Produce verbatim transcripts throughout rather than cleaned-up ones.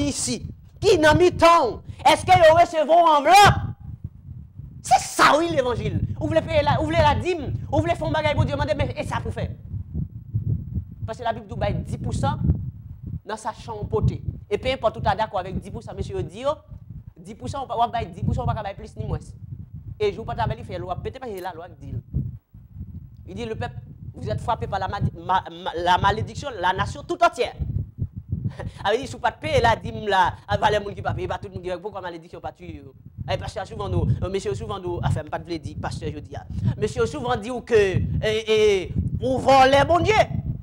ici, qui n'a mis temps, est-ce qu'ils recevront enveloppe? C'est ça, oui, l'évangile. Vous voulez payer la, vous voulez la dîme, vous voulez faire un bagage pour Dieu, mais et ça pour faire. Parce que la Bible dit dix pour cent dans sa chambre potée. Et peu importe tout à d'accord avec dix pour cent, monsieur dit, dix pour cent, on va dix pour cent, on va pas plus ni moins. Et je ne vais pas t'avoir fait la loi, peut-être pas la loi dit. Il dit, le peuple, vous êtes frappé par la, ma, ma, la malédiction, la nation tout entière. Il dit, si vous ne pas payer la dîme, là, avec les gens qui ne payent pas, tout le monde dit, pourquoi la malédiction pas tué? Et pasteur souvent nous, monsieur souvent nous, enfin pas de le dire, pasteur je dis, monsieur souvent dit que et, et, ou volez mon Dieu,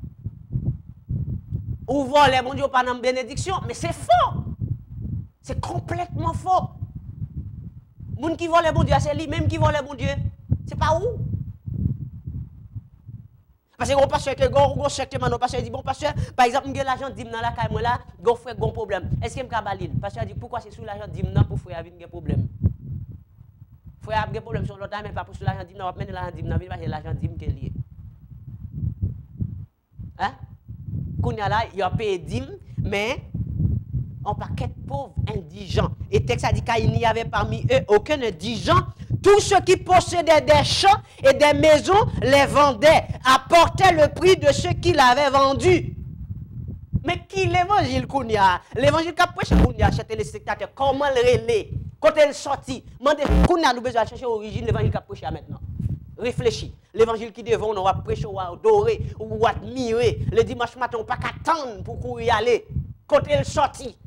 ou volez mon Dieu par une bénédiction, mais c'est faux, c'est complètement faux. Moun qui vole mon Dieu, c'est lui même qui vole mon Dieu, c'est pas où? Parce que mon pasteur que gon gon chèque mon pasteur dit bon pasteur par exemple m'gè l'argent dim dans la caille moi là gon frère gon problème est-ce que m'ka balil pasteur dit pourquoi c'est sous l'argent dim nan pour frère vinn gen problème frère a gen problème sur l'autre mais pas pour sous l'argent dim nan va mener l'argent dim nan vinn pas l'argent dim que lié hein kounya là il a payé dim mais un paquet de pauvres indigents et texte a dit qu'il n'y avait parmi eux aucun indigent. Tous ceux qui possédaient des champs et des maisons les vendaient, apportaient le prix de ceux qui l'avaient vendu. Mais qui l'évangile Kounia? L'évangile qu'a prêché Kounia chez téléspectateurs, comment le relais? Quand elle sortit, Kounia nous besoin de chercher l'origine de l'évangile qu'a prêché maintenant. Réfléchis. L'évangile qui devant on va prêcher, on va adorer, on va admirer. Le dimanche matin, on ne peut pas attendre pour courir y aller. Quand elle sortit.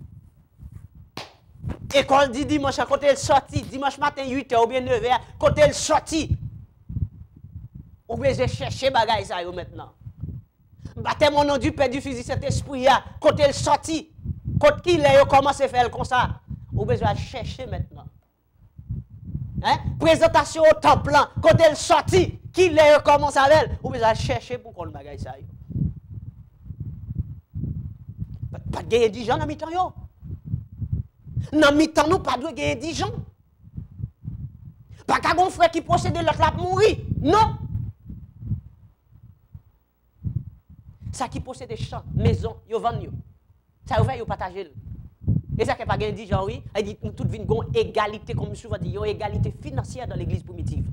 Et quand on dit dimanche, quand elle sortit, dimanche matin huit heures ou bien neuf heures, quand elle sortit, on va chercher bagay ça maintenant. Battez mon nom du Père, du Fils, du Saint-Esprit, quand elle sortit, quand il est, commence à faire comme ça, on va chercher maintenant. Hein? Présentation au temple, quand elle sortit, qui est, commence à faire, on va chercher pour qu'on le bagay ça. Pas de gagner dix gens dans mi-temps. Dans mi-temps, nous pas de gagner dix gens. Pas qu'un bon frère qui possède l'autre la mourir. Non. Ça qui possède des champs, maisons, ils vendent. Ça ouvert, ils partagent. Et ça qui n'a pas gagné dix gens, oui, il dit nous toutes vivons une égalité, comme souvent dit, une égalité financière dans l'église primitive.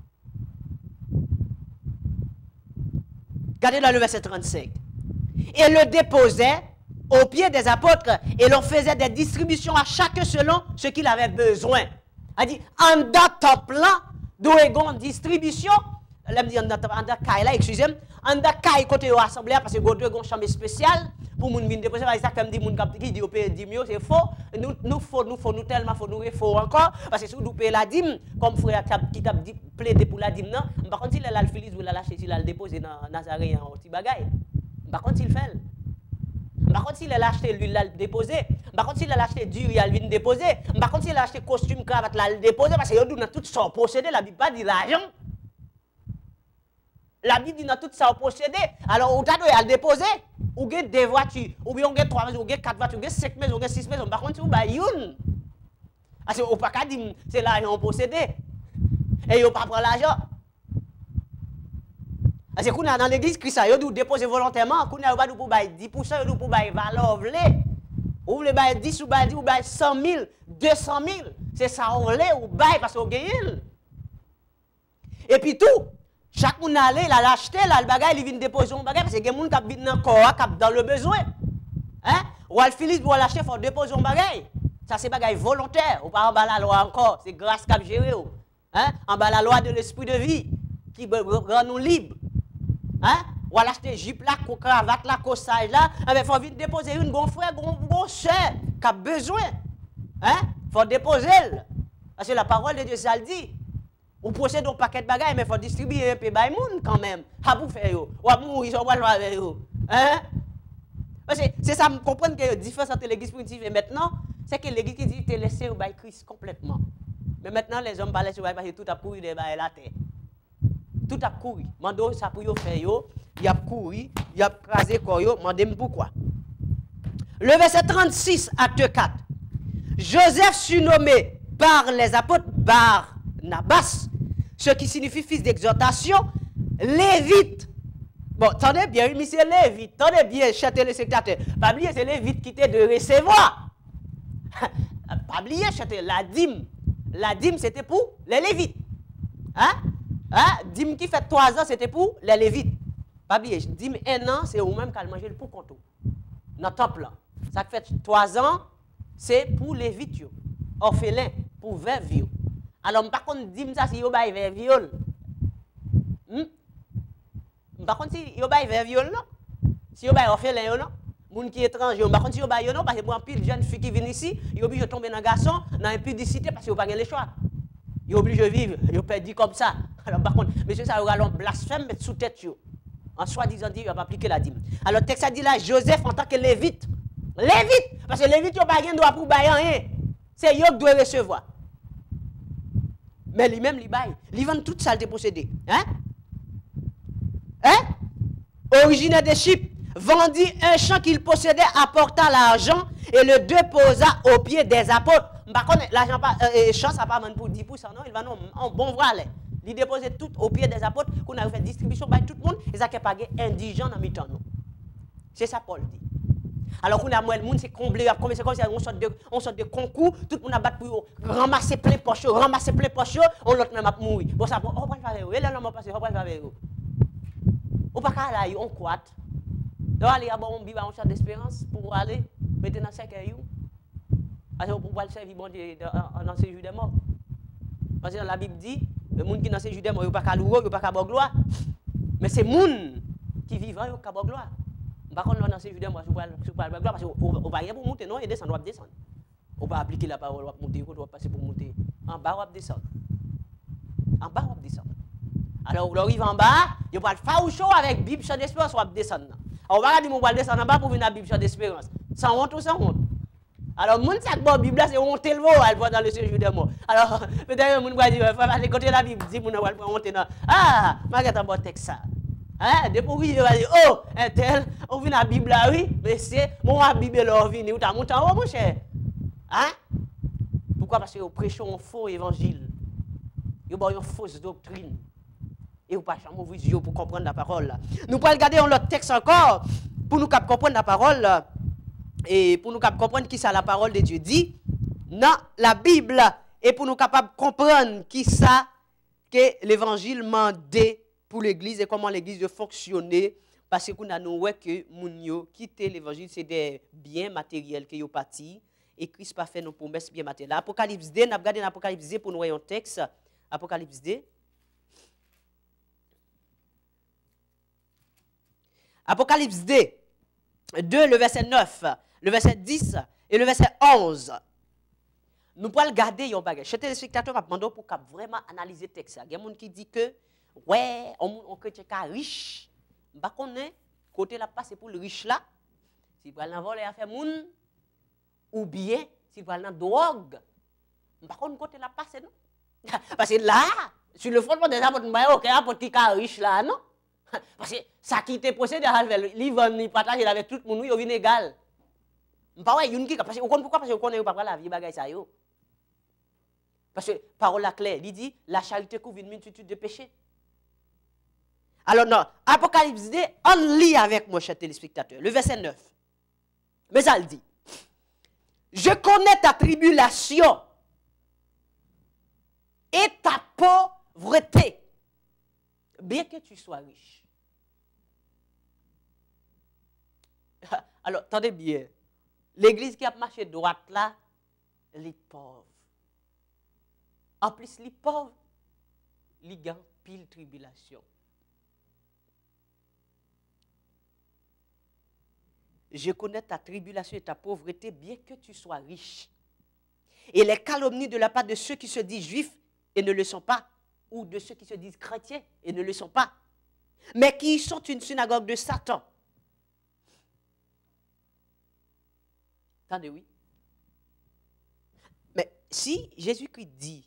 Regardez dans le verset trente-cinq. Et le déposait aux pieds des apôtres et leur faisait des distributions à chacun selon ce qu'il avait besoin. Il dit, en date plein, d'où est une distribution, là, me dit, en date là, excusez-moi, en date côté assemblée, parce que vous avez une chambre spéciale, pour moun venir déposer, par exemple, comme dit moun qui dit, paye dix mille, c'est faux, nous, nous, faut, nous, faut, nous, tellement, faut, nous, faut encore, parce que si vous payez la dîme, comme frère qui t'a plaidé pour la dîme, non, par contre, s'il a l'alphilis, vous l'avez lâché, s'il a le déposé dans Nazaré, en petit bagaille, par contre, il fait. Par contre, s'il a acheté lui, il l'a déposé. Par contre, s'il a acheté du, il a le déposé. Par contre, s'il a acheté costume, cravate, il l'a déposé. Parce que il a tout ça possédé. La Bible pas dit l'argent. La Bible dit dans tout ça possédé. Alors, on a le déposé. Ou bien deux voitures, ou bien on a trois maisons, ou bien quatre voitures, ou bien cinq maisons, ou bien six maisons. Par contre, si vous avez une, parce que on pas qu'à dire c'est l'argent possédé. Et on pas prendre l'argent. Parce que dans l'église, Christ a déposé volontairement, qu'on a pas pour dix pour cent, pour valeur vle. Ou vous bail dix ou bail dix ou bail cent mille, deux cent mille, c'est ça on vle ou bail parce qu'on gagne. Et puis tout, chaque monde allait, il a acheté, là le bagage, il vient déposer un bagage parce que les gens qui viennent dans le corps, qui dans le besoin. Hein? Ou al Philippe pour l'acheter, il faut déposer un bagage. Ça c'est bagage volontaire, ou pas en bas la loi encore, c'est grâce qu'a géré. Hein? En bas la loi de l'esprit de vie qui rend nous libres. Hein? Ou à l'acheter jupe là, cravate là, corsage là, il faut vite déposer une bon frère, bon, bon soeur qui a besoin. Hein? Il faut déposer. Parce que la parole de Dieu, ça le dit. Vous possédez un paquet de bagages, mais il faut distribuer un peu de monde quand même. À vous faire, ou à mourir, ou à le avec vous. Hein? C'est ça, je comprends que la différence entre l'église primitive et maintenant, c'est que l'église qui dit, tu es laissé au bail Christ complètement. Mais maintenant, les hommes parlent sur le bail parce que tout a couru de la terre. Tout a couru. Mando ça pour yo faire yo, il a couru, il a crasé quoi yo, mandem pourquoi. Le verset trente-six acte quatre. Joseph surnommé par les apôtres Barnabas, ce qui signifie fils d'exhortation, lévite. Bon, attendez bien, oui, monsieur Lévite, attendez bien, chers téléspectateurs. Pas oublier, c'est Lévite qui était de recevoir. Pas oublier, chers la dîme. La dîme, c'était pour les Lévites. Hein? Hein? Dîme qui fait trois ans, c'était pour les Lévites. Pas oublier, dîme un an, c'est au même qu'à manger le pour compte. Dans le temple là. Ça fait trois ans, c'est pour les Lévites. Orphelins, pour veuves. Alors, par contre, dîme ça, si vous avez vers viol. Hmm? Par contre, si vous avez vers viol, non? Si vous avez orphelin, non? Moun qui est étranger, par contre, si vous avez non, parce que pour un pile jeune fille qui vient ici, il est obligé de tomber dans un garçon, dans l'impudicité, parce qu'il n'a pas le choix. Il est obligé de vivre, il est perdu comme ça. Alors, par contre, monsieur, ça aura un blasphème, mettre sous tête. En soi-disant, il va pas appliquer la dîme. Alors, le texte a dit là, Joseph en tant que lévite. Lévite! Parce que lévite, il n'a pas de droit pour bailler rien. C'est eux qui doivent recevoir. Mais lui-même, il baille. Il vend toute saleté possédée. Hein? Hein? Originaire de Chypre, vendit un champ qu'il possédait, apporta l'argent et le déposa aux pieds des apôtres. Par contre, l'argent, euh, champ, ça ne va pas pour dix pour cent, non, il va non, en bon vrai. Il déposait tout aux pieds des apôtres, qu'on a fait distribution par tout le monde, et ça qui pas indigent dans mi-temps. C'est ça Paul dit. Alors qu'on a moins le monde, c'est comblé, c'est comme si on sort de, on sort de concours, tout le monde a battu pour ramasser plein de poches, ramasser plein de poches, on l'autre même a mourir. Bon, ça, on va faire, et là, on va passer, on va faire. Ou pas qu'à aller, on croit. Donc, aller à bon, on vit en chat d'espérance pour aller, mettre dans cinq heures. Parce que pour pouvoir le servir bon Dieu dans ces jours des morts. Parce que dans la Bible dit, le monde qui dans ces jours des morts, il n'y a pas qu'à louer, il n'y a pas qu'à boire gloire. Mais c'est le monde qui vivent, il n'y a qu'à boire gloire. Par contre, dans ces jours des morts, il n'y a pas qu'à boire gloire, parce qu'on ne va pas pour monter, non, et descendre, on va descendre. On va appliquer la parole, on va monter, on va passer pour monter. En bas, on va descendre. En bas, on va descendre. Alors, on arrive en bas, il va faire chaud avec la Bible, champ d'espérance, on va descendre. Alors, on va dire qu'on va descendre en bas pour venir à la Bible, champ d'espérance. Sans honte ou sans honte. Alors, le monde qui a la Bible, c'est honter le mot, elle va dans le séjour des morts. Alors, peut-être que le monde va dire, il faut aller côté la Bible, dit, on va honter dans. Ah, je vais un bon texte ça. Hein? Depuis qu'il va dire, oh, un tel, on vient à la Bible là, oui, mais c'est, mon la Bible là, on vient, ou t'as monté en haut, mon cher. Hein? Pourquoi? Parce que vous prêchez un faux évangile. Vous avez une fausse doctrine. Et vous ne pouvez pas changer vos yeux pour comprendre la parole. Là. Nous pouvons regarder un autre texte encore pour nous comprendre la parole. Là. Et pour nous comprendre qui ça la parole de Dieu dit dans la Bible. Et pour nous capables de comprendre qui ça que l'évangile mandait pour l'église et comment l'église doit fonctionner. Parce que nous avons vu que nous quitter l'évangile, c'est des biens matériels qui ont parti. Et Christ n'a pas fait nos promesses bien matérielles. Apocalypse deux, nous avons regardé l'Apocalypse deux pour nous voir un texte. Apocalypse deux. Apocalypse deux, deux, le verset neuf, le verset dix et le verset onze. Nous pouvons regarder un bagage. Chez les spectateurs, je demande pour vraiment analyser le texte. Il y a des gens qui disent que, ouais, on chrétien est riche. Je ne sais pas côté là c'est pour le riche là. Si vous allez voler à faire moun, ou bien si vous allez dans drogue. Je ne sais pas côté là c'est non. Parce que là, sur le fondement des apôtres, il y a aucun apôtre qui est riche là, non? Parce que ça qui était possédé, il va nous partager avec tout le monde, il est égal. Parce que pourquoi? Parce que vous connaissez pas la vie, ça. Parce que parole la claire, il dit la charité couvre une multitude de péchés. Alors non, Apocalypse deux, on lit avec moi, chers téléspectateurs, le verset neuf. Mais ça le dit. Je connais ta tribulation et ta pauvreté, bien que tu sois riche. Alors, attendez bien. L'église qui a marché droite là, les pauvres. En plus, les pauvres, les gagnent pile tribulation. Je connais ta tribulation et ta pauvreté, bien que tu sois riche. Et les calomnies de la part de ceux qui se disent juifs et ne le sont pas, ou de ceux qui se disent chrétiens et ne le sont pas, mais qui sont une synagogue de Satan. Attendez, oui. Mais si Jésus-Christ dit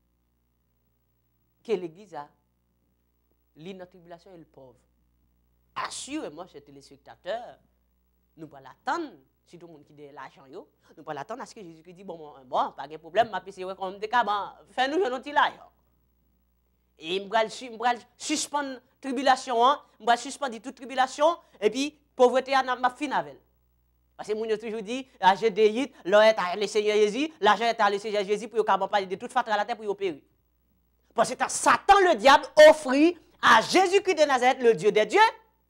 que l'Église a l'intribulation et le pauvre, assurez-moi, chers téléspectateurs, nous pas l'attendre, si tout le monde qui a l'argent, nous pas l'attendre à ce que Jésus-Christ dit, bon, bon, pas de problème, ma pisse, comme des cabans, fais-nous un petit l'argent. Et je vais suspendre tribulation, hein, je vais suspendre toute tribulation, et puis pauvreté a m'a fin avec. Parce que nous avons toujours dit, l'argent de Yit, l'argent est le Seigneur Jésus, l'argent est à le Seigneur Jésus pour ne pas de toute façon à la terre pour opérer. Parce que Satan, le diable, offrit à Jésus-Christ de Nazareth, le Dieu des dieux,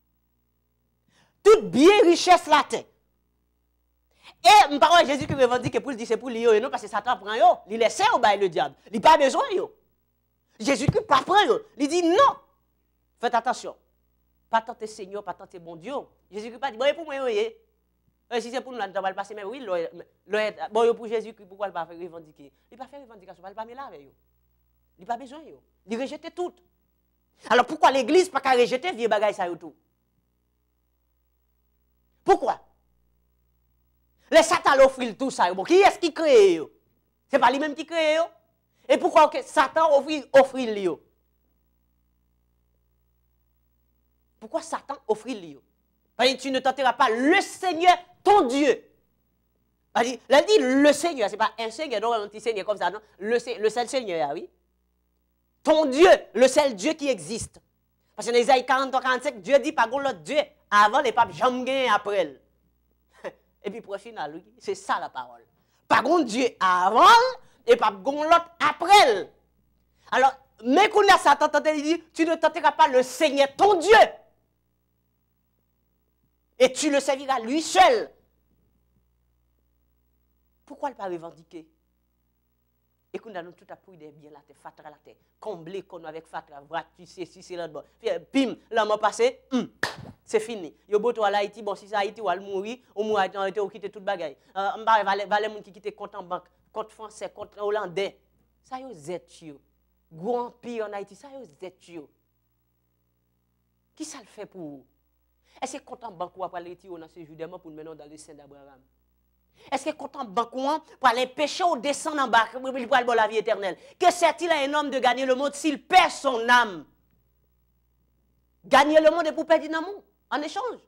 toute bien richesse la terre. Et je parle Jésus qui revendique que pour le dire c'est pour lui, non, parce que Satan prend yo, il laisse au bail le diable. Il n'a pas besoin yo. Jésus qui pas prend yo. Il dit non. Faites attention. Pas tenter Seigneur, pas tenter bon Dieu. Jésus qui pas dit bon pour moi yo. Si c'est pour nous, on va le passer, mais oui, bon pour Jésus pourquoi il pas faire revendiquer. Il pas faire revendication, il pas me laver yo. Il n'a pas besoin yo. Il rejette tout. Alors pourquoi l'église pas qu'à rejeter vieux bagaille ça yo tout? Pourquoi? Les Satan offre tout ça. Bon, qui est-ce qui crée? Ce n'est pas lui-même qui crée. Et pourquoi okay, Satan offre, offre lui? Pourquoi Satan offre lui? Parce que tu ne tenteras pas le Seigneur, ton Dieu. Elle dit, dit le Seigneur, ce n'est pas un Seigneur, non, un petit Seigneur comme ça, non. Le, le seul Seigneur, oui. Ton Dieu, le seul Dieu qui existe. Parce que dans Isaïe quarante-trois quarante-cinq, Dieu dit, pas l'autre Dieu, avant les papes, jamais après. Et puis, pour le final, oui, c'est ça la parole. Pas grand Dieu avant et pas grand l'autre après. Alors, mais qu'on a Satan, il dit, tu ne tenteras pas le Seigneur, ton Dieu. Et tu le serviras lui seul. Pourquoi ne pas revendiquer? Et qu'on a tout appris des biens, la terre, fatra la terre, combler qu'on avec fatra, vratisser, si c'est là-bas. Pim, là, m'a passé, hum, c'est fini. Yo beau toi l'Haïti, bon, si c'est Haïti, ou al mourir, ou mourir, ou quitter toute bagaille. Euh, m'ba, valait moun qui quitte compte en banque, compte français, compte hollandais. Ça yo zet yo. Grand empire en Haïti, ça yo zet yo. Qui ça le fait pour vous? Est-ce que compte en banque ou après les retirer dans ce jour de mort pour nous mener dans le sein d'Abraham? Est-ce que compte en banque ou pour aller pécher ou descendre en bas pour aller voir la vie éternelle? Que sert-il à un homme de gagner le monde s'il perd son âme? Gagner le monde et pour perdre l'amour en échange.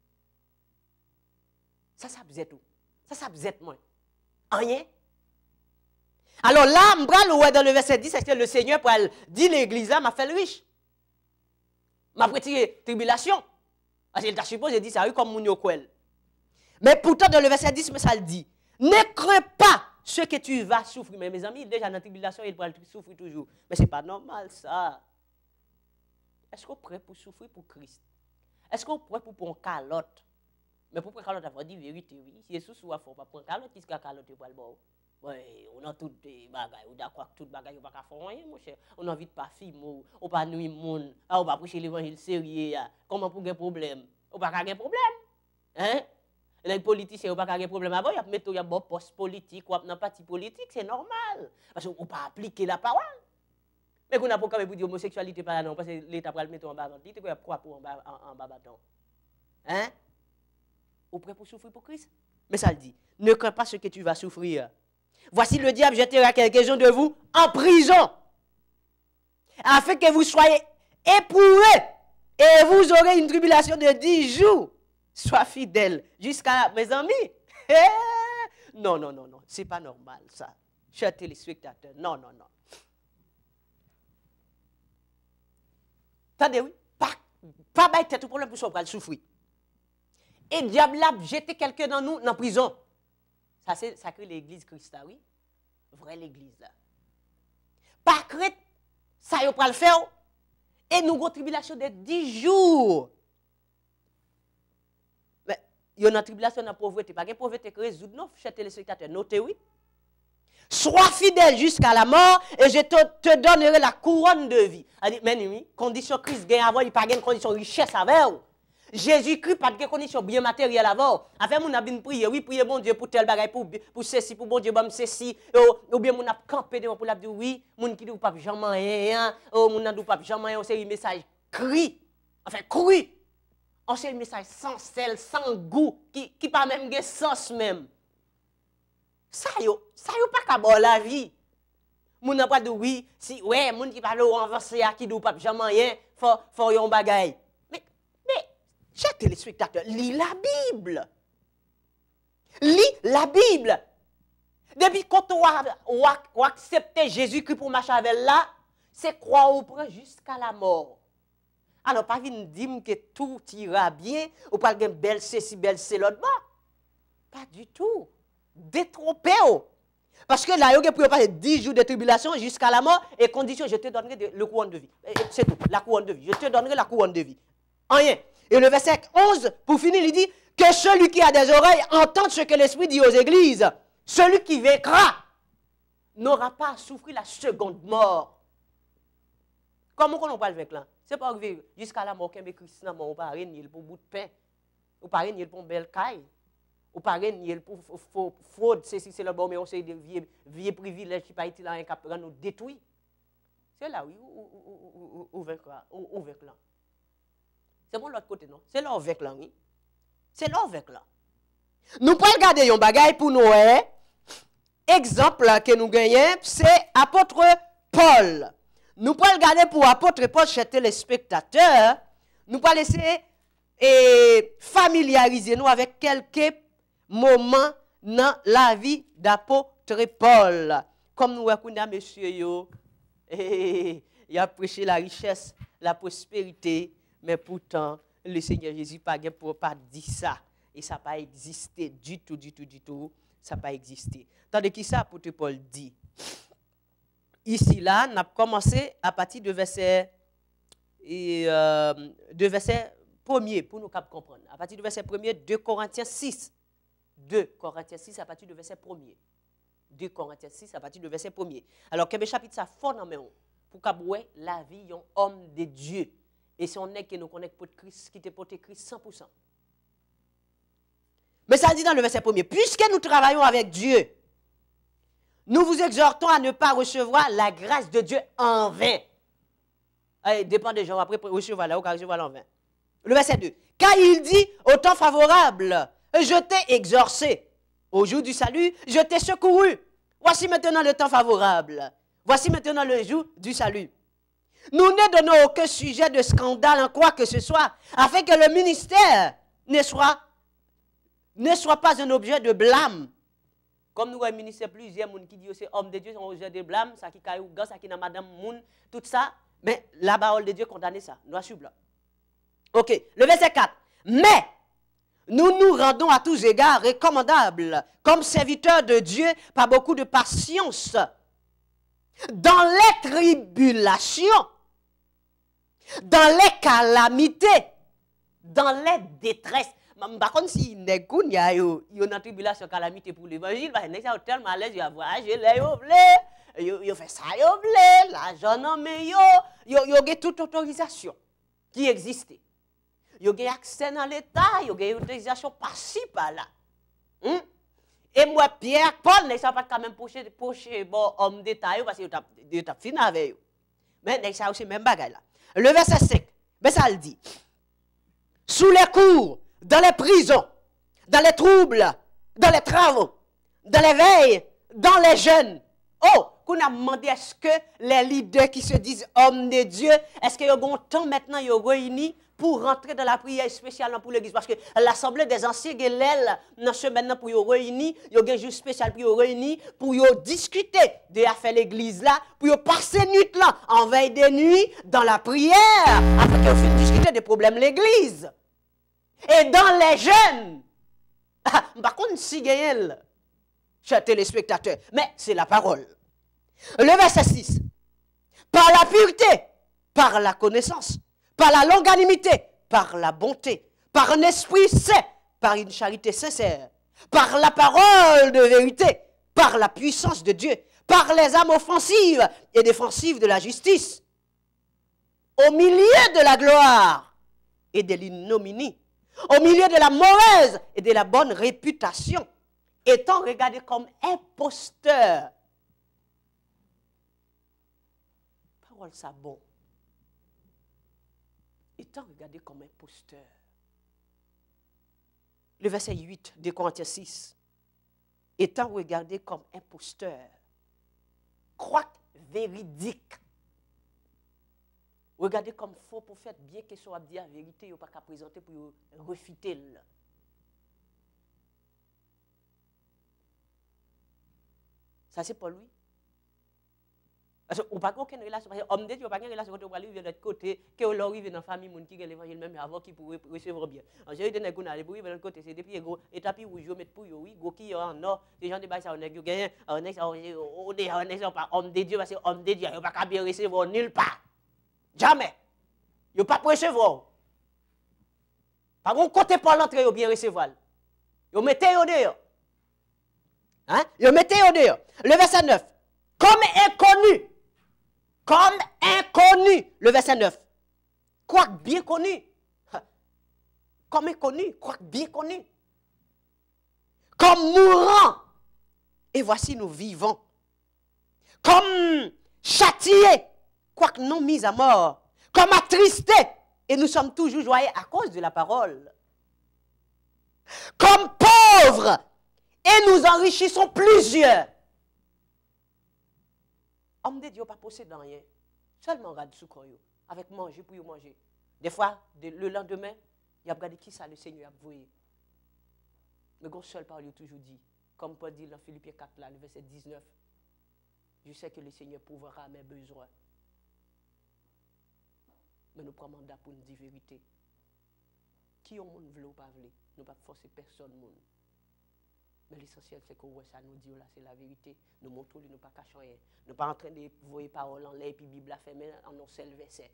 Ça, ça vous êtes tout. Ça, ça vous êtes moins. Rien. Alors là, m'bral dans le verset dix, c'est que le Seigneur pour dire l'église là m'a fait le riche. M'a retiré tribulation. Parce qu'il t'a supposé dire ça oui comme Mounio Kwel. Mais pourtant dans le verset dix, ça le dit. Ne crains pas ce que tu vas souffrir. Mais mes amis, déjà dans la tribulation, il va souffrir toujours. Mais ce n'est pas normal ça. Est-ce qu'on est prêt pour souffrir pour Christ? Est-ce qu'on est prêt pour prendre calotte? Mais pour prendre calotte, il faut dire vérité, oui. Si Jésus soit fort, pas prendre calotte, qu'est-ce qu'il calotte pour le bon? Oui, on a toutes des bagailles, on a quoi que toutes bagailles, on va pas faire rien, mon cher. On a envie de pas filmer, on pas nuire monde, on va prêcher l'évangile sérieux. Comment pour un problème? On pas avoir problème. Hein? Les politiciens, on pas avoir problème avant, ils mettent un bon poste politique ou un parti politique, c'est normal. Parce qu'on ne peut pas appliquer la parole. Mais qu'on n'a pas quand même dire homosexualité par là, parce que l'État va le mettre en bas bâton. Il quoi pour en bas en bas bâton? Hein? Ou prêt pour souffrir pour Christ? Mais ça le dit. Ne crains pas ce que tu vas souffrir. Voici le diable jettera quelques-uns de vous en prison, afin que vous soyez éprouvés, et vous aurez une tribulation de dix jours. Sois fidèle jusqu'à mes amis. Non, non, non, non, c'est pas normal ça. Chers téléspectateurs, non, non, non. Attendez, oui, pas, pas bailler tout problème pour ça, pour souffrir. Et le diable a jeté quelqu'un dans nous dans prison. Ça, c'est ça crée l'église Christ, oui. Vraie l'église là. Pas crainte, ça y pas le faire. Et nous avons une tribulation de dix jours. Mais il y a une tribulation de la pauvreté. Pas de pauvreté qui résout, non, chers téléspectateurs, notez oui. Sois fidèle jusqu'à la mort et je te, te donnerai la couronne de vie. Mais oui, condition Christ gagne avant, il n'y a pas de condition richesse avec. Jésus-Christ pas de condition bien matérielle avant. Afin mon a bien prier, oui, prier bon Dieu pour tel bagage pour pour ceci pour bon Dieu bon ceci ou bien mon a camper devant pour la dire oui, mon qui dit pas jamais rien, oh mon a dit pas jamais rien, c'est un message cri. Enfin cri. On c'est un message sans sel, sans goût qui qui pas même de sens même. Ça yo, ça yo pas qu'à la vie. Mon n'a pas de oui, si ouais, mon qui parle avancé à qui dit pas jamais rien, faut faut yon bagage. Chers téléspectateurs, lis la Bible. Lis la Bible. Depuis quand on a accepté Jésus-Christ pour marcher avec là, c'est croire au prend jusqu'à la mort. Alors, pas venir dire que tout ira bien, ou pas une belle ceci, belle c'est l'autre bas. Pas du tout. Détrompez. Parce que là, il y a pour passer dix jours de tribulation jusqu'à la mort, et condition, je te donnerai de, le couronne de vie. C'est tout, la couronne de vie. Je te donnerai la couronne de vie. Rien. Et le verset onze, pour finir, il dit que celui qui a des oreilles entende ce que l'Esprit dit aux églises. Celui qui vaincra n'aura pas à souffrir la seconde mort. Comment on parle avec là? C'est pas arrivé jusqu'à la mort qu'un Christ n'a pas régné pour bout de pain, ou pas régné pour belle caille, ou pas régné pour fraude, c'est si c'est le bon, mais on sait de vieux privilèges qui pas été là, un nous détruire. C'est là, oui, ou vaincra, ou vaincra. C'est bon l'autre côté, non? C'est là où vaincra, oui. C'est là où vaincra. Nous pouvons regarder un bagage pour nous, hein? Exemple que nous gagnons, c'est apôtre Paul. Nous pouvons regarder pour apôtre Paul chez téléspectateurs. Nous pouvons laisser et familiariser nous avec quelques moments dans la vie d'apôtre Paul. Comme nous reconnaissons, monsieur, yo, et, il a prêché la richesse, la prospérité, mais pourtant, le Seigneur Jésus n'a pas, pas dit ça. Et ça n'a pas existé du tout, du tout, du tout. Ça n'a pas existé. Tandis que ça, apôtre Paul dit. Ici, là, on a commencé à partir de verset, et, euh, de verset premier, pour nous comprendre. À partir du verset premier, deux Corinthiens six. deux Corinthiens six, à partir du verset premier. deux Corinthiens six, à partir du verset premier. Alors, quel chapitre ça fort dans main pour qu'aboué la vie d'un homme de Dieu. Et si on est que nous connaissons pour Christ, qui te porte Christ cent pour cent. Mais ça dit dans le verset premier, puisque nous travaillons avec Dieu, nous vous exhortons à ne pas recevoir la grâce de Dieu en vain. Allez, dépend des gens, après recevoir là, ou recevoir en vain. Le verset deux. Car il dit, au temps favorable, je t'ai exorcé. Au jour du salut, je t'ai secouru. Voici maintenant le temps favorable. Voici maintenant le jour du salut. Nous ne donnons aucun sujet de scandale en quoi que ce soit, afin que le ministère ne soit, ne soit pas un objet de blâme. Comme nous avons ministère plusieurs gens qui disent que c'est homme de Dieu, c'est un objet de blâme, ça qui caille ou ça qui n'a madame moun, tout ça. Mais la parole de Dieu condamne ça. Nous assumons là. Ok, le verset quatre. Mais nous nous rendons à tous égards recommandables, comme serviteurs de Dieu, par beaucoup de patience, dans les tribulations, dans les calamités, dans les détresses. Par contre, si il y a une tribulation, calamité pour l'évangile, il y a tellement à l'aise, il y a voyagé, il y a fait ça, il y a l'argent, mais il y a toute autorisation qui existait. Il y a accès dans l'État, il y a une autorisation par-ci, par-là. Hum? Et moi, Pierre, Paul, ne sont pas quand même poché, poché, bon, homme d'État, parce qu'il a fini avec eux. Mais il y a aussi même bagaille là. Le verset cinq, ben ça le dit. Sous les cours, dans les prisons, dans les troubles, dans les travaux, dans les veilles, dans les jeûnes. Oh, qu'on a demandé est-ce que les leaders qui se disent hommes de Dieu, est-ce qu'il y a un temps maintenant, ils sont réunis pour rentrer dans la prière spéciale pour l'église? Parce que l'assemblée des anciens, l'aile, dans ce maintenant pour y réunir, il y a un jour spécial pour y réunir, pour y discuter de affaires l'église là, pour y passer nuit là, en veille de nuit, dans la prière, afin qu'on puisse discuter des problèmes de l'église. Et dans les jeunes, par contre, si gagne, chers téléspectateurs, mais c'est la parole. Le verset six. Par la pureté, par la connaissance, par la longanimité, par la bonté, par un esprit saint, par une charité sincère, par la parole de vérité, par la puissance de Dieu, par les âmes offensives et défensives de la justice, au milieu de la gloire et de l'ignominie, au milieu de la mauvaise et de la bonne réputation, étant regardé comme imposteur. Parole ça bon. Étant regardé comme imposteur. Le verset huit de Corinthiens six. Étant regardé comme imposteur. Croix véridique. Regardez comme faux prophète, bien que soit dit la vérité, il n'y a pas qu'à présenter pour refuter. Ça, c'est pas lui. Parce qu'on n'a pas aucune relation. Parce que l'homme de Dieu n'a pas de relation quand on va arriver de l'autre côté, qu'on arrive dans la famille, qui a l'évangile même avant qu'il pourrait recevoir bien. En général, on a les bruits de l'autre côté, c'est des pieds gros, et tapis rouge, mettre pour eux, oui, gros qui en or, les gens de base, on a gagné, on est pas homme de Dieu, parce que homme de Dieu, il n'y a pas bien recevoir nulle part. Jamais. Il n'y a pas pour recevoir. Par contre, côté pour l'entrée, il bien recevoir. Il mettez au dehors. Hein? Il mettez au dehors. Le verset neuf. Comme inconnu. Comme inconnu. Le verset neuf. Quoique bien connu. Comme inconnu. Quoique bien connu. Comme mourant. Et voici nous vivons. Comme châtiés. Quoique non mis à mort. Comme attristés. Et nous sommes toujours joyeux à cause de la parole. Comme pauvres. Et nous enrichissons plusieurs. Homme de Dieu pas posséder rien. Seulement regarde sous corps avec manger pour y manger. Des fois, le lendemain, il a regardé qui ça le Seigneur a voué. Mais gon seul parole toujours dit, comme Paul dit dans Philippiens quatre là, le verset dix-neuf. Je sais que le Seigneur pourvoira à mes besoins. Mais nous prenons mandat pour nous dire vérité. Qui on monde veut ou pas veut, nous pas forcer personne monde. Mais l'essentiel, c'est que ça nous dit, là, c'est la vérité. Nous montrons, nous ne pas cachons rien. Nous ne pas en train de voir paroles en l'air et puis la Bible a fait, mais en un seul verset.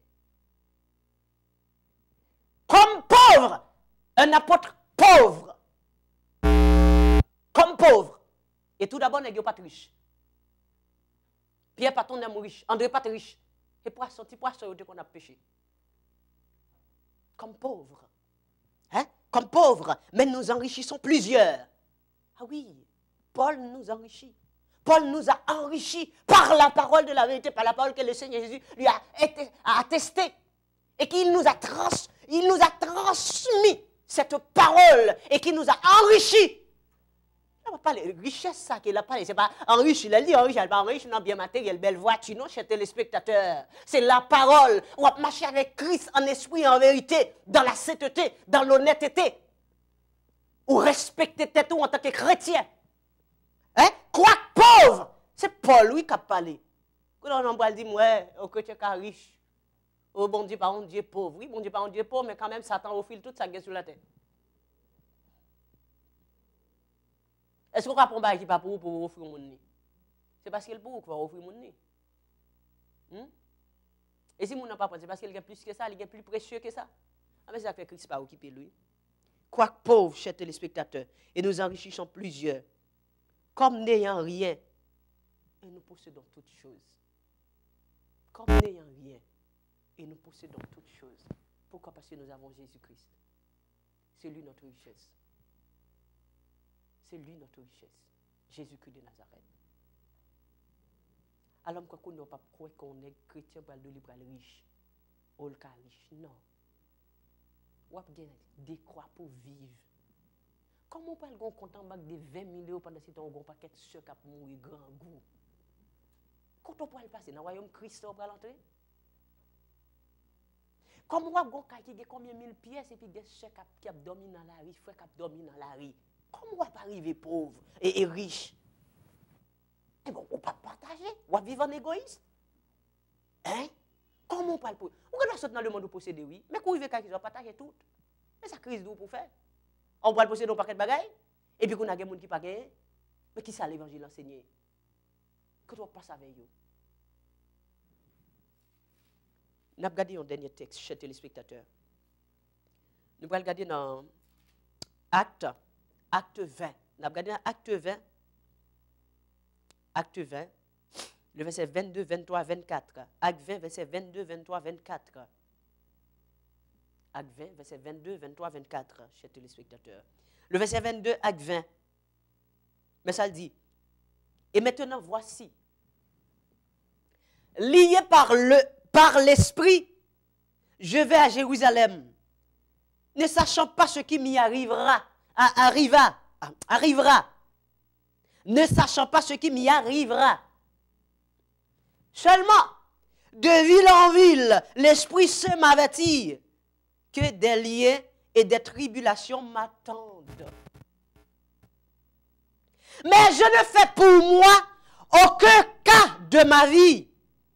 Comme pauvre, un apôtre pauvre. Comme pauvre. Et tout d'abord, n'est pas riche. Pierre Paton n'est pas riche. André pas riche. Et poisson, petit poisson, qu'on a péché. Comme pauvre. Hein? Comme pauvre. Mais nous enrichissons plusieurs. Ah oui, Paul nous enrichit. Paul nous a enrichis par la parole de la vérité, par la parole que le Seigneur Jésus lui a, été, a attesté. Et qu'il nous a trans, il nous a transmis cette parole et qui nous a enrichis. Il n'a pas parlé de richesse, ça qu'il a parlé. Ce n'est pas enrichi, il a dit enrichi, il n'a pas enrichi dans bien matériel, belle voiture, non, chers téléspectateurs. C'est la parole. On va marcher avec Christ en esprit, en vérité, dans la sainteté, dans l'honnêteté. Ou respecter tête en tant que chrétien. Hein? Quoi pauvre? C'est Paul, lui, qui a parlé. Quand on va dire, ouais, au chrétien qui est riche. Oh, bon Dieu, par un Dieu pauvre. Oui, bon Dieu, par un Dieu pauvre, mais quand même, Satan au fil toute sa gueule sur la tête. Est-ce qu'on va prendre un bail qui pas pour pour offrir mon nez? C'est parce qu'il est pour pour offrir mon nez. Hmm? Et si mon n'a pas prendre, c'est parce qu'il est plus que ça, il est plus précieux que ça. Ah, mais c'est ça que Christ pas occupé lui. Quoique pauvre, chers téléspectateurs, et nous enrichissons plusieurs, comme n'ayant rien, et nous possédons toutes choses. Comme n'ayant rien, et nous possédons toutes choses. Pourquoi? Parce que nous avons Jésus-Christ. C'est lui notre richesse. C'est lui notre richesse. Jésus-Christ de Nazareth. Alors, quoi qu'on n'a pas croire qu'on est chrétien pour le libre riche. Ou le cas riche. Non. Ou bien décroître pour vivre. Comment on peut aller content de vingt millions pendant ce temps, on a un paquet de ceux qui ont mouru grand goût. Quand on peut aller passer dans le royaume Christ, on peut l'entrer. Comme on a un gars qui a combien de mille pièces et puis des ceux qui ont dormi dans la rue, frères qui ont dormi dans la rue. Comment on va pas arriver pauvre et, et riche? Eh bon, on ne peut pas partager. On va vivre en égoïste. Hein? Comment on parle pour. On va sortir dans le monde de posséder, oui. Mais quand on veut qu'ils ont partagé tout. Mais ça crise d'où pour faire? On va posséder un paquet de bagailles. Et puis qu'on a des gens qui ne pas gagner. Mais qui ça l'évangile enseigné? Quand on passe avec eux. Nous avons regardé un dernier texte, chers téléspectateurs. Nous allons regarder dans Acte. Acte vingt. Nous avons regardé dans Acte vingt. Acte vingt. Le verset vingt-deux, vingt-trois, vingt-quatre. Acte vingt, verset vingt-deux, vingt-trois, vingt-quatre. Acte vingt, verset vingt-deux, vingt-trois, vingt-quatre, chers téléspectateurs. Le verset vingt-deux, acte vingt. Mais ça le dit. Et maintenant, voici. Lié par le, par l'esprit, je vais à Jérusalem, ne sachant pas ce qui m'y arrivera. Arriva, arrivera. Ne sachant pas ce qui m'y arrivera. Seulement, de ville en ville, l'Esprit Saint m'avertit que des liens et des tribulations m'attendent. Mais je ne fais pour moi aucun cas de ma vie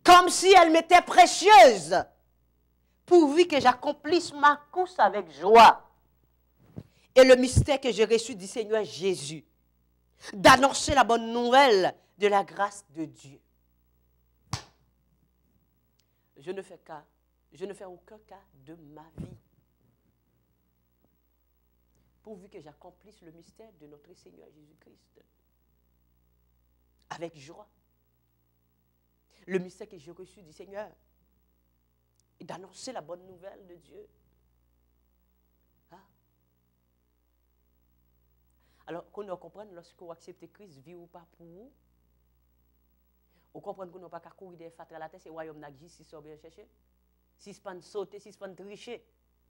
comme si elle m'était précieuse, pourvu que j'accomplisse ma course avec joie. Et le mystère que j'ai reçu du Seigneur Jésus, d'annoncer la bonne nouvelle de la grâce de Dieu. Je ne fais cas, je ne fais aucun cas de ma vie, pourvu que j'accomplisse le mystère de notre Seigneur Jésus-Christ avec joie. Le mystère que j'ai reçu du Seigneur et d'annoncer la bonne nouvelle de Dieu. Hein? Alors, qu'on comprenne, lorsqu'on accepte Christ, vie ou pas pour vous, on comprend qu'on n'a pas qu'à courir des fatra à la tête, c'est le royaume n'a si on bien chercher. Si on pas sauter, si on pas tricher.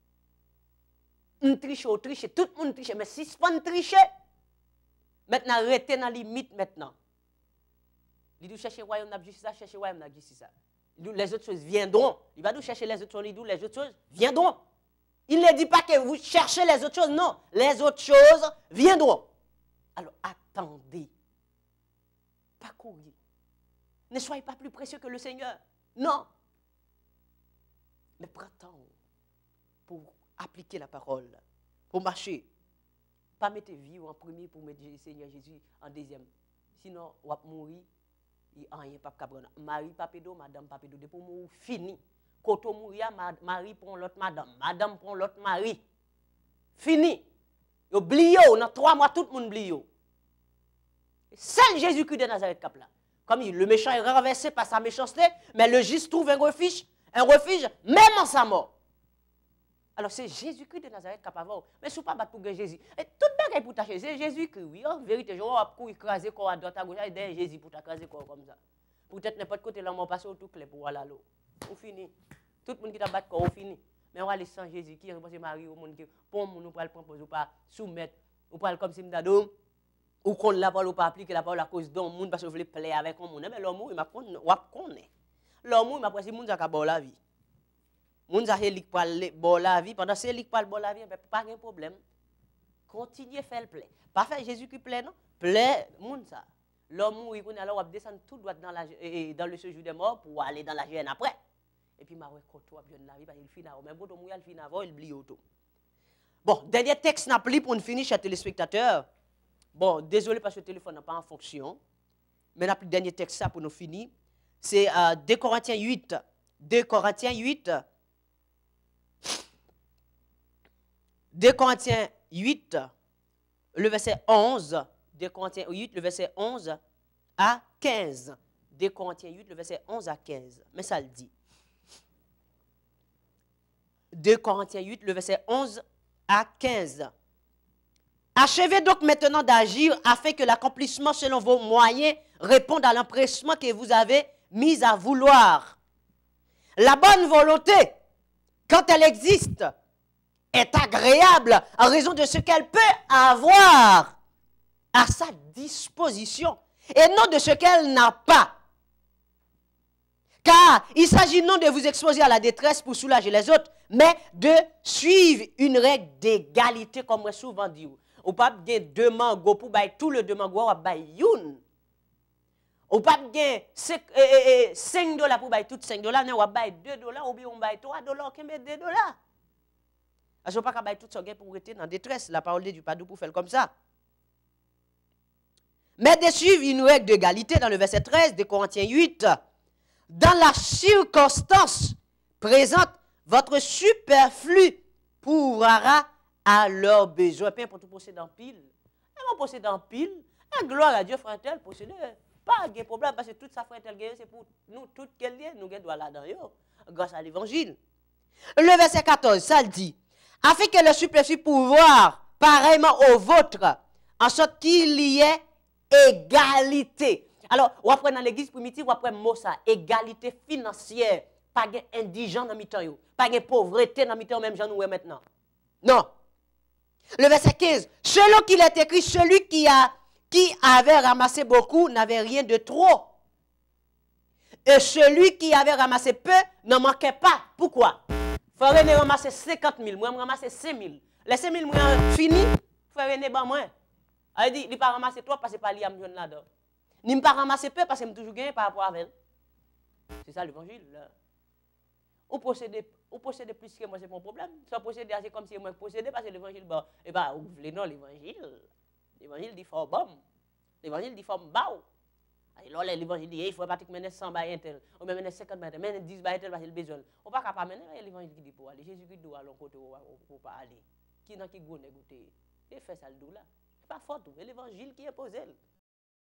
On triche, on triche, tout le monde triche, mais si on pas tricher, maintenant, arrêtez dans la limite maintenant. Il dit chercher le royaume n'a justice, chercher le royaume n'a justice. Les autres choses viendront. Il va nous chercher les autres choses, il dit les autres choses viendront. Il ne dit pas que vous cherchez les autres choses, non. Les autres choses viendront. Alors attendez. Pas courir. Ne soyez pas plus précieux que le Seigneur. Non. Mais prends temps pour appliquer la parole, pour marcher. Pas mettre vie en premier pour mettre le Seigneur Jésus en deuxième. Sinon, on va mourir. Il n'y a rien pas capable. Marie Papédo, Madame Papédo, depuis mourir fini. Quand on mourit, Marie prend l'autre madame. Madame prend l'autre mari. Fini. Oubliez, dans trois mois, tout le monde oublie. Seul Jésus-Christ de Nazareth cap là. Comme il, le méchant est renversé par sa méchanceté, mais le juste trouve un refuge, un refuge même en sa mort. Alors c'est Jésus-Christ de Nazareth capable. Mais si vous ne pas pour Jésus, et tout le monde pour tâcher, c'est Jésus-Christ, oui. En vérité, je vais pour écraser quoi à droite à gauche, et Jésus pour t'écraser quoi comme ça. Peut-être n'importe côté là, on passe au tout clair pour aller l'eau. On finit. Tout le monde qui t'a battu, on finit. Mais on va aller sans Jésus, qui est Marie au monde qui pour nous pour le proposer, ou pas soumettre, ou pas comme si nous ou qu'on la parole ou pas appliquer la parole à cause d'un monde parce que vous voulez plaire avec un monde. Mais l'homme, il m'a connaît. L'homme, il m'a pressé, monde a bon la vie. Monde a hélic pour bon la vie. Pendant que c'est hélic pour bon la vie, pas de problème. Continuez à faire le plaît. Pas faire Jésus qui plaît, non? Plaît, monde ça. L'homme, il connaît alors, on va descendre tout droit dans, la, dans le séjour des morts pour aller dans la gêne après. Et puis, ma quand toi, bien la vie, il finit avant. Même quand on il finit avant, il oublie auto. Bon, dernier texte n'a plus pour nous finir, chers téléspectateurs. Bon, désolé parce que le téléphone n'a pas en fonction. Mais on a plus le dernier texte ça pour nous finir. C'est euh, deux Corinthiens huit. deux Corinthiens huit. deux Corinthiens huit, le verset onze. deux Corinthiens huit, le verset onze à quinze. deux Corinthiens huit, le verset onze à quinze. Mais ça le dit. deux Corinthiens huit, le verset onze à quinze. Achevez donc maintenant d'agir afin que l'accomplissement selon vos moyens réponde à l'empressement que vous avez mis à vouloir. La bonne volonté, quand elle existe, est agréable en raison de ce qu'elle peut avoir à sa disposition et non de ce qu'elle n'a pas. Car il s'agit non de vous exposer à la détresse pour soulager les autres, mais de suivre une règle d'égalité, comme moi souvent dit. Ou pas gagner deux mangos pour bailler tout le deux mangos, ou bailler une. Ou pas gagner cinq dollars pour bailler tout cinq dollars, ou bailler deux dollars, ou bien on baille trois dollars, qui met deux dollars. Parce qu'on ne peut pas bailler tout ça pour rester dans la détresse. La parole de Dieu pas pour faire comme ça. Mais de suivre une règle d'égalité dans le verset treize de Corinthiens huit. Dans la circonstance présente, votre superflu pourra à leurs besoins. Peu importe posséder en pile. Elles vont posséder en pile. Et gloire à Dieu, frère tel, posséder. Pas de problème, parce que tout ça, frère tel, c'est pour nous, tout quel lien, nous devons là-dedans, grâce à l'évangile. Le verset quatorze, ça le dit. Afin que le superflu pouvoir, pareillement au vôtre, en sorte qu'il y ait égalité. Alors, on apprend dans l'église primitive, on apprend mot ça, égalité financière. Pas d'indigent dans mi-temps, pas de pauvreté dans mi-temps, même j'en nous maintenant. Non. Le verset quinze. Selon qu'il est écrit, celui qui, a, qui avait ramassé beaucoup n'avait rien de trop. Et celui qui avait ramassé peu n'en manquait pas. Pourquoi? Frère René ramassé cinquante mille, moi je ramasse cinq mille. Les cinq mille, moi fini, frère René, ben moi. Il dit, il ne pas ramasser trop parce que pas lui à me là-dedans. Il ne pas ramasser peu parce que je toujours gagné par rapport à elle. C'est ça l'évangile. Ou posséder, ou posséder plus que moi, c'est mon problème. Soit posséder, c'est comme si moi possédais, parce que l'évangile, bon, et bah, vous voulez non, l'évangile. L'évangile dit fort bon. L'évangile dit fort bas. Alors, l'évangile dit, il faut pratiquement cent bails intel, ou même cinquante bails, même dix bails intel, parce qu'il besoin. On ne peut pas mener l'évangile qui dit pour aller. Jésus-Christ doit aller côté pour pas aller. Qui n'a qui goûte goûter. Et fait ça le dos là. C'est pas faute, c'est l'évangile qui est posé.